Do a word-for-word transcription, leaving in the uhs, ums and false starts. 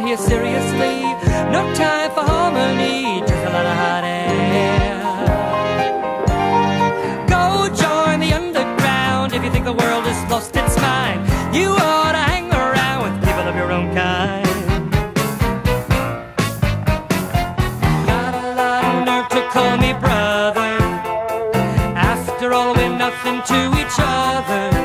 you seriously. No time for harmony, just a lot of hot air. Go join the underground if you think the world has lost its mind. You ought to hang around with people of your own kind. Got a lot of nerve to call me brother. After all, we're nothing to each other.